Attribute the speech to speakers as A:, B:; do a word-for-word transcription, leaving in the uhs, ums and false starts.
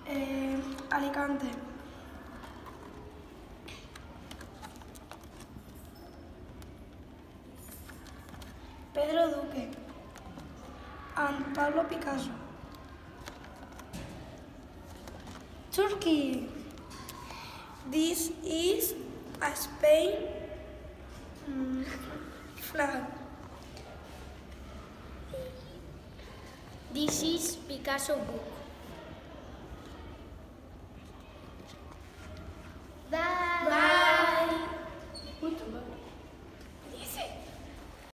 A: Eh, Alicante. Pedro Duque. And Pablo Picasso. Turkey. This is a Spain mm, flag.
B: This is Picasso book.